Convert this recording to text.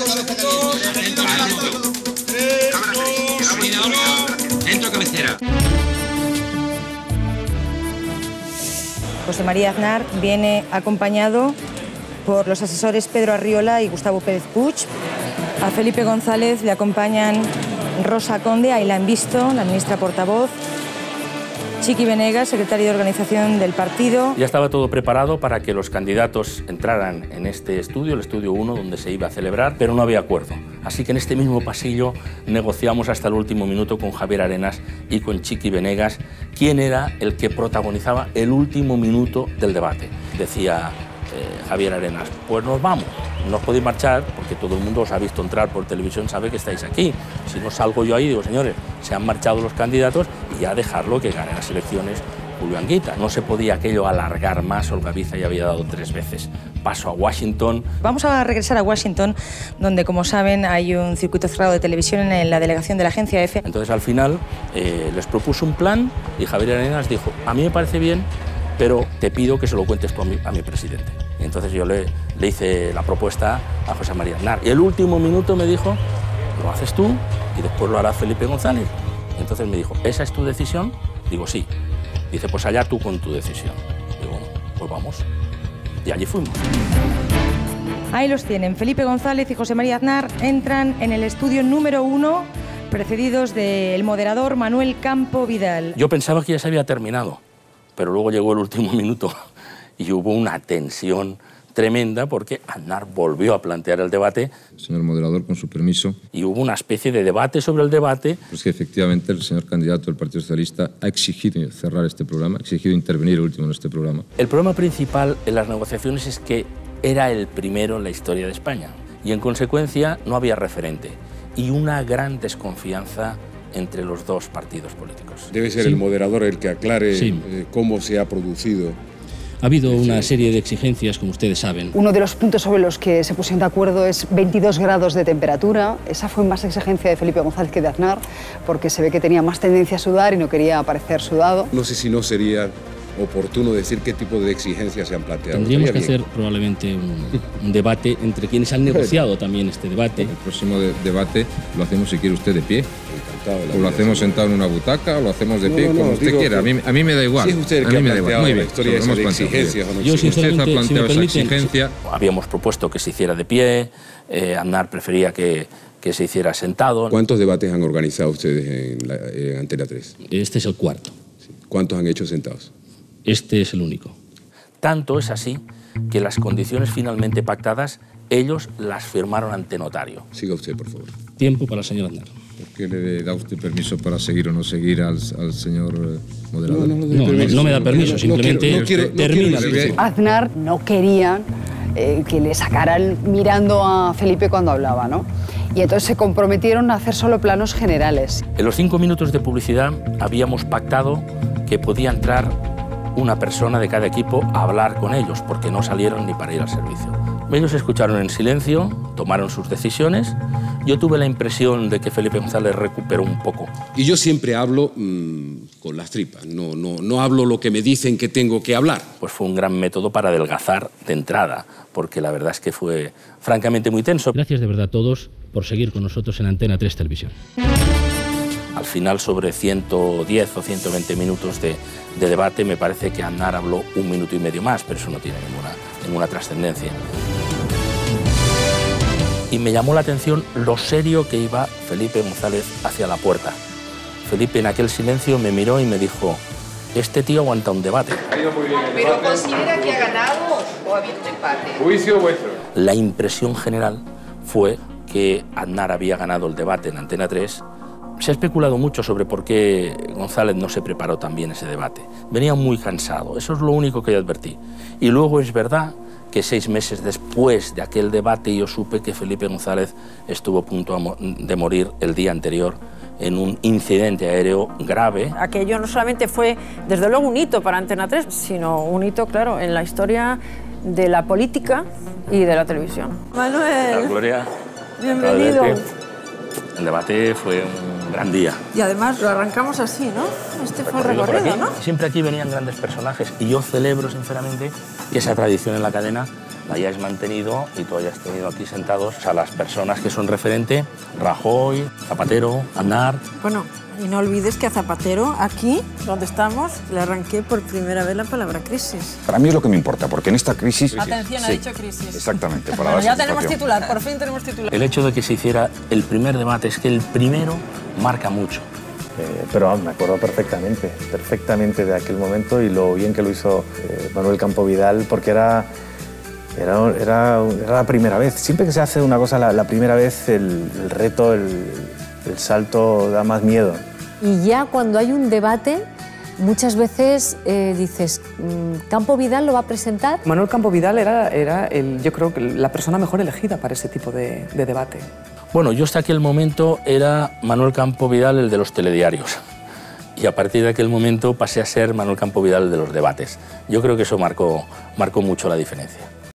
Centro cabecera. José María Aznar viene acompañado por los asesores Pedro Arriola y Gustavo Pérez Puig. A Felipe González le acompañan Rosa Conde, ahí la han visto, la ministra portavoz. Chiqui Venegas, secretario de organización del partido. Ya estaba todo preparado para que los candidatos entraran en este estudio, el estudio 1, donde se iba a celebrar, pero no había acuerdo. Así que en este mismo pasillo negociamos hasta el último minuto con Javier Arenas y con Chiqui Venegas quién era el que protagonizaba el último minuto del debate. Decía Javier Arenas, pues nos vamos, no os podéis marchar porque todo el mundo os ha visto entrar por televisión, sabe que estáis aquí. Si no salgo yo ahí, digo, señores, se han marchado los candidatos y ya dejarlo que gane las elecciones Julio Anguita. No se podía aquello alargar más, Olga Biza ya había dado 3 veces paso a Washington. Vamos a regresar a Washington, donde, como saben, hay un circuito cerrado de televisión en la delegación de la agencia EFE. Entonces, al final, les propuso un plan y Javier Arenas dijo, a mí me parece bien, pero te pido que se lo cuentes tú a mi presidente. Y entonces yo le hice la propuesta a José María Aznar. Y el último minuto me dijo, lo haces tú y después lo hará Felipe González. Y entonces me dijo, ¿esa es tu decisión? Digo, sí. Dice, pues allá tú con tu decisión. Digo, pues vamos. Y allí fuimos. Ahí los tienen. Felipe González y José María Aznar entran en el estudio número 1, precedidos del moderador Manuel Campo Vidal. Yo pensaba que ya se había terminado, pero luego llegó el último minuto y hubo una tensión tremenda porque Aznar volvió a plantear el debate. Señor moderador, con su permiso. Y hubo una especie de debate sobre el debate. Pues que efectivamente el señor candidato del Partido Socialista ha exigido cerrar este programa, ha exigido intervenir el último en este programa. El problema principal en las negociaciones es que era el primero en la historia de España y en consecuencia no había referente y una gran desconfianza entre los dos partidos políticos. Debe ser el moderador el que aclare cómo se ha producido. Ha habido una serie de exigencias, como ustedes saben. Uno de los puntos sobre los que se pusieron de acuerdo es 22 grados de temperatura. Esa fue más exigencia de Felipe González que de Aznar, porque se ve que tenía más tendencia a sudar y no quería parecer sudado. No sé si no sería oportuno decir qué tipo de exigencias se han planteado. Tendríamos que hacer probablemente un debate entre quienes han negociado también este debate. El próximo debate lo hacemos, si quiere usted, de pie. O lo hacemos sentado en una butaca, o lo hacemos de pie, como usted quiera. A mí me da igual. Si es usted el que ha planteado la historia de exigencias. Yo, sinceramente, si me permiten, habíamos propuesto que se hiciera de pie, Aznar prefería que se hiciera sentado. ¿Cuántos debates han organizado ustedes en Antena 3? Este es el cuarto. ¿Cuántos han hecho sentados? Este es el único. Tanto es así que las condiciones finalmente pactadas, ellos las firmaron ante notario. Siga usted, por favor. Tiempo para el señor Aznar. ¿Por qué le da usted permiso para seguir o no seguir al señor moderador? No me da permiso, simplemente termina. Aznar no quería que le sacaran mirando a Felipe cuando hablaba, ¿no? Y entonces se comprometieron a hacer solo planos generales. En los 5 minutos de publicidad habíamos pactado que podía entrar una persona de cada equipo a hablar con ellos, porque no salieron ni para ir al servicio. Ellos escucharon en silencio, tomaron sus decisiones. Yo tuve la impresión de que Felipe González recuperó un poco. Y yo siempre hablo con las tripas, no hablo lo que me dicen que tengo que hablar. Pues fue un gran método para adelgazar de entrada, porque la verdad es que fue francamente muy tenso. Gracias de verdad a todos por seguir con nosotros en Antena 3 Televisión. Al final, sobre 110 o 120 minutos de debate, me parece que Aznar habló 1 minuto y medio más, pero eso no tiene ninguna trascendencia. Y me llamó la atención lo serio que iba Felipe González hacia la puerta. Felipe, en aquel silencio, me miró y me dijo, este tío aguanta un debate. ¿Pero considera que ha ganado o ha habido un empate? Juicio vuestro. La impresión general fue que Aznar había ganado el debate en Antena 3. Se ha especulado mucho sobre por qué González no se preparó tan bien ese debate. Venía muy cansado, eso es lo único que yo advertí. Y luego es verdad que 6 meses después de aquel debate yo supe que Felipe González estuvo a punto de morir el día anterior en un incidente aéreo grave. Aquello no solamente fue, desde luego, un hito para Antena 3, sino un hito, claro, en la historia de la política y de la televisión. Manuel, Gloria, bienvenido. El debate fue un gran día. Y además lo arrancamos así, ¿no? Este fue el recorrido, ¿no? Siempre aquí venían grandes personajes y yo celebro sinceramente que esa tradición en la cadena la hayáis mantenido y tú hayas tenido aquí sentados a las personas que son referente, Rajoy, Zapatero, Aznar. Bueno, y no olvides que a Zapatero, aquí, donde estamos, le arranqué por primera vez la palabra crisis. Para mí es lo que me importa, porque en esta crisis... Atención, ha dicho crisis. Exactamente. Para Bueno, dar ya tenemos satisfacción. titular, por fin tenemos titular. El hecho de que se hiciera el primer debate es que el primero marca mucho. Pero me acuerdo perfectamente de aquel momento y lo bien que lo hizo Manuel Campo Vidal, porque era la primera vez. Siempre que se hace una cosa la primera vez, el reto, el salto da más miedo. Y ya cuando hay un debate, muchas veces dices, ¿Campo Vidal lo va a presentar? Manuel Campo Vidal era yo creo que la persona mejor elegida para ese tipo de debate. Bueno, yo hasta aquel momento era Manuel Campo Vidal el de los telediarios. Y a partir de aquel momento pasé a ser Manuel Campo Vidal el de los debates. Yo creo que eso marcó mucho la diferencia.